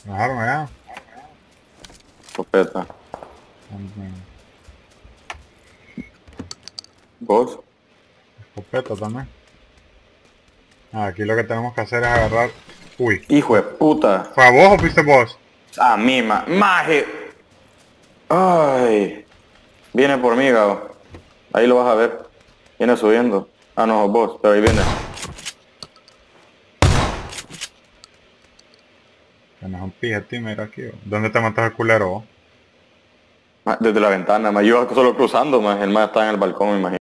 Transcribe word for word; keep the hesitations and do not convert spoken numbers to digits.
Bajaron allá. Escopeta. También. ¿Vos? Escopeta también. Ah, aquí lo que tenemos que hacer es agarrar... Uy. Hijo de puta. ¿Fue a vos o fuiste vos? A mí, ma. Maje. Ay. Viene por mí, Gabo. Ahí lo vas a ver. Viene subiendo. Ah, no, vos, pero ahí viene. Tenés un pije, mira aquí. ¿O? ¿Dónde te matas el culero vos? Ma, desde la ventana, ma. Yo iba solo cruzando, ma. El ma está en el balcón, me imagino.